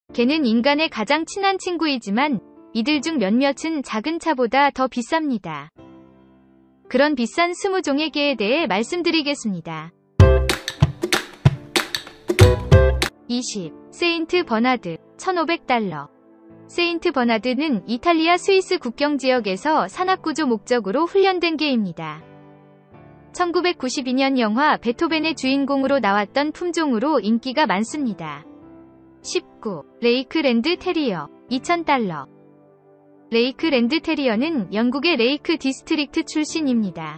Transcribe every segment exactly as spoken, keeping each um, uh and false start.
개는 인간의 가장 친한 친구이지만 이들 중 몇몇은 작은 차보다 더 비쌉니다. 그런 비싼 이십 종의 개에 대해 말씀드리겠습니다. 이십. 세인트 버나드, 천오백 달러. 세인트 버나드는 이탈리아 스위스 국경 지역에서 산악구조 목적으로 훈련된 개입니다. 천구백구십이 년 영화 베토벤의 주인공으로 나왔던 품종으로 인기가 많습니다. 십구. 레이크랜드 테리어, 이천 달러. 레이크랜드 테리어는 영국의 레이크 디스트릭트 출신입니다.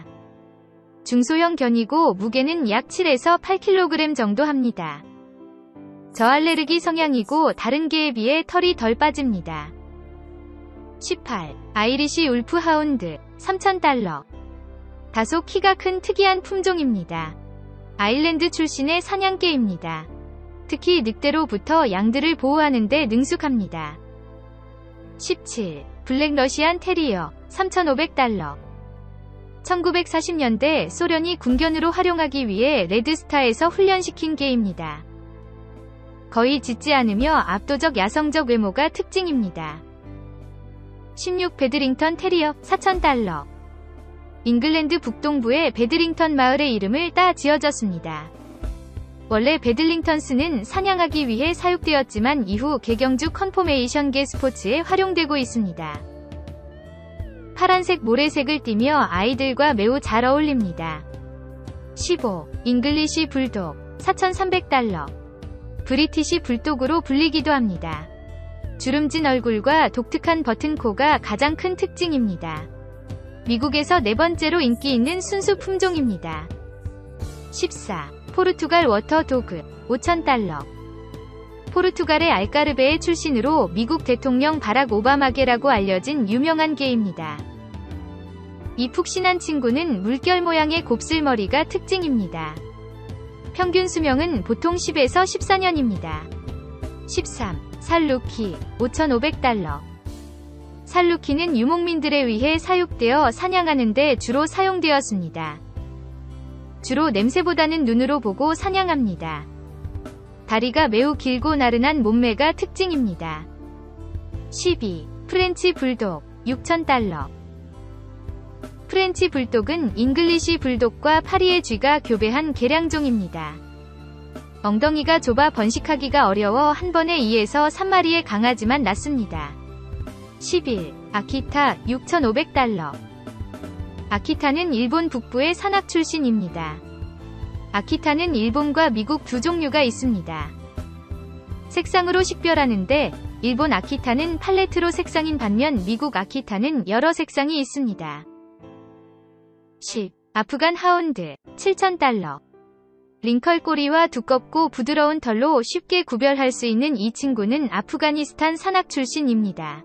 중소형 견이고 무게는 약 칠에서 팔 킬로그램 정도 합니다. 저알레르기 성향이고 다른 개에 비해 털이 덜 빠집니다. 십팔. 아이리시 울프 하운드, 삼천 달러. 다소 키가 큰 특이한 품종입니다. 아일랜드 출신의 사냥개입니다. 특히 늑대로부터 양들을 보호하는 데 능숙합니다. 십칠. 블랙 러시안 테리어, 삼천오백 달러. 천구백사십 년대 소련이 군견으로 활용하기 위해 레드스타에서 훈련시킨 개입니다. 거의 짖지 않으며 압도적 야성적 외모가 특징입니다. 십육. 베드링턴 테리어, 사천 달러. 잉글랜드 북동부의 베드링턴 마을의 이름을 따 지어졌습니다. 원래 베들링턴스는 사냥하기 위해 사육되었지만 이후 개경주 컨포메이션 개 스포츠에 활용되고 있습니다. 파란색 모래색을 띠며 아이들과 매우 잘 어울립니다. 십오. 잉글리시 불독, 사천삼백 달러. 브리티시 불독으로 불리기도 합니다. 주름진 얼굴과 독특한 버튼코가 가장 큰 특징입니다. 미국에서 네 번째로 인기 있는 순수 품종입니다. 십사. 포르투갈 워터도그, 오천 달러. 포르투갈의 알까르베의 출신으로 미국 대통령 바락 오바마개라고 알려진 유명한 개입니다. 이 푹신한 친구는 물결 모양의 곱슬머리가 특징입니다. 평균 수명은 보통 십에서 십사 년입니다. 십삼. 살루키, 오천오백 달러. 살루키는 유목민들에 의해 사육되어 사냥하는 데 주로 사용되었습니다. 주로 냄새보다는 눈으로 보고 사냥합니다. 다리가 매우 길고 나른한 몸매가 특징입니다. 십이. 프렌치 불독, 육천 달러. 프렌치 불독은 잉글리시 불독과 파리의 쥐가 교배한 개량종입니다. 엉덩이가 좁아 번식하기가 어려워 한 번에 이에서 삼 마리의 강아지만 낳습니다. 십일. 아키타, 육천오백 달러. 아키타는 일본 북부의 산악 출신입니다. 아키타는 일본과 미국 두 종류가 있습니다. 색상으로 식별하는데 일본 아키타는 팔레트로 색상인 반면 미국 아키타는 여러 색상이 있습니다. 십. 아프간 하운드, 칠천 달러. 링컬 꼬리와 두껍고 부드러운 털로 쉽게 구별할 수 있는 이 친구는 아프가니스탄 산악 출신입니다.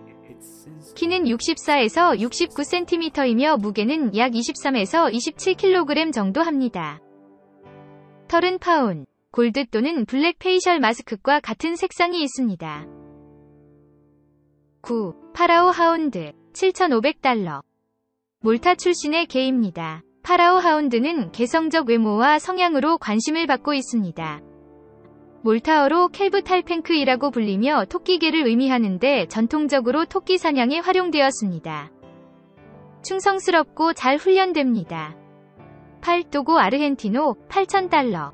키는 육십사에서 육십구 센티미터이며 무게는 약 이십삼에서 이십칠 킬로그램 정도 합니다. 털은 파운, 골드 또는 블랙 페이셜 마스크과 같은 색상이 있습니다. 구. 파라오 하운드, 칠천오백 달러. 몰타 출신의 개입니다. 파라오 하운드는 개성적 외모와 성향으로 관심을 받고 있습니다. 몰타어로 켈브 탈팽크이라고 불리며 토끼개를 의미하는데 전통적으로 토끼 사냥에 활용되었습니다. 충성스럽고 잘 훈련됩니다. 팔. 도고 아르헨티노, 팔천 달러.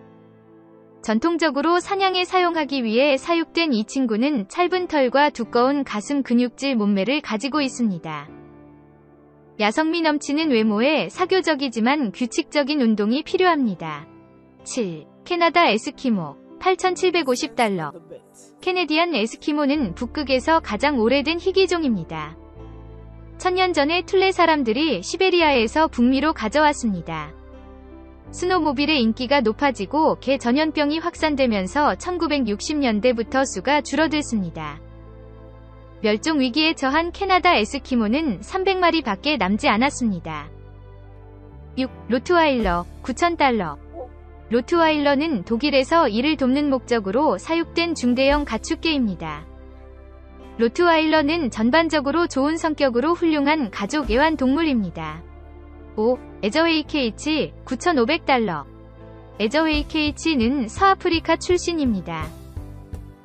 전통적으로 사냥에 사용하기 위해 사육된 이 친구는 짧은 털과 두꺼운 가슴 근육질 몸매를 가지고 있습니다. 야성미 넘치는 외모에 사교적이지만 규칙적인 운동이 필요합니다. 칠. 캐나다 에스키모, 팔천칠백오십 달러. 캐네디안 에스키모는 북극에서 가장 오래된 희귀종입니다. 천년 전에 툴레 사람들이 시베리아에서 북미로 가져왔습니다. 스노모빌의 인기가 높아지고 개 전염병이 확산되면서 천구백육십 년대부터 수가 줄어들습니다. 멸종 위기에 처한 캐나다 에스키모는 삼백 마리 밖에 남지 않았습니다. 육. 로트와일러, 구천 달러. 로트와일러는 독일에서 이를 돕는 목적으로 사육된 중대형 가축개입니다. 로트와일러는 전반적으로 좋은 성격으로 훌륭한 가족 애완동물입니다. 오. 에저웨이케이치, 구천오백 달러. 에저웨이케이치는 서아프리카 출신입니다.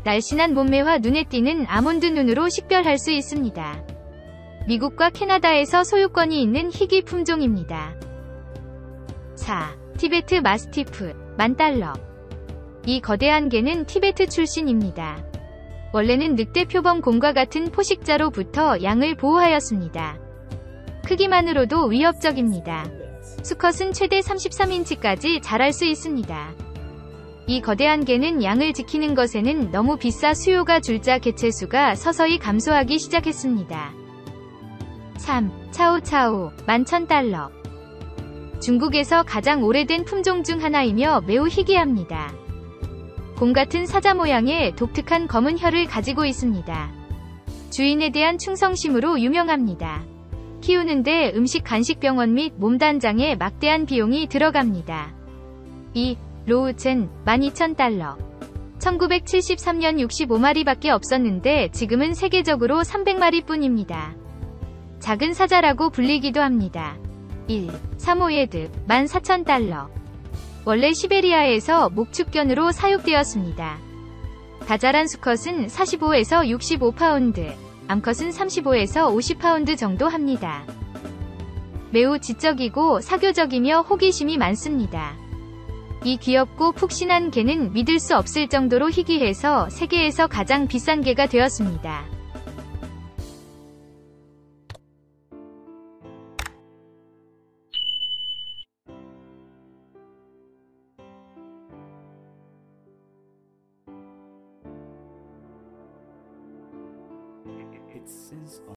날씬한 몸매와 눈에 띄는 아몬드 눈으로 식별할 수 있습니다. 미국과 캐나다에서 소유권이 있는 희귀 품종입니다. 사. 티베트 마스티프, 만 달러. 이 거대한 개는 티베트 출신입니다. 원래는 늑대 표범곰과 같은 포식자로부터 양을 보호하였습니다. 크기만으로도 위협적입니다. 수컷은 최대 삼십삼 인치까지 자랄 수 있습니다. 이 거대한 개는 양을 지키는 것에는 너무 비싸 수요가 줄자 개체수가 서서히 감소하기 시작했습니다. 삼. 차오차오, 만 천 달러. 중국에서 가장 오래된 품종 중 하나이며 매우 희귀합니다. 곰 같은 사자 모양의 독특한 검은 혀를 가지고 있습니다. 주인에 대한 충성심으로 유명합니다. 키우는데 음식 간식병원 및 몸단장에 막대한 비용이 들어갑니다. 이. 로우젠, 만 이천 달러. 천구백칠십삼 년 육십오 마리밖에 없었는데 지금은 세계적으로 삼백 마리 뿐입니다. 작은 사자라고 불리기도 합니다. 일. 사모예드, 만 사천 달러. 원래 시베리아에서 목축견으로 사육되었습니다. 가자란 수컷은 사십오에서 육십오 파운드, 암컷은 삼십오에서 오십 파운드 정도 합니다. 매우 지적이고 사교적이며 호기심이 많습니다. 이 귀엽고 푹신한 개는 믿을 수 없을 정도로 희귀해서 세계에서 가장 비싼 개가 되었습니다. It's since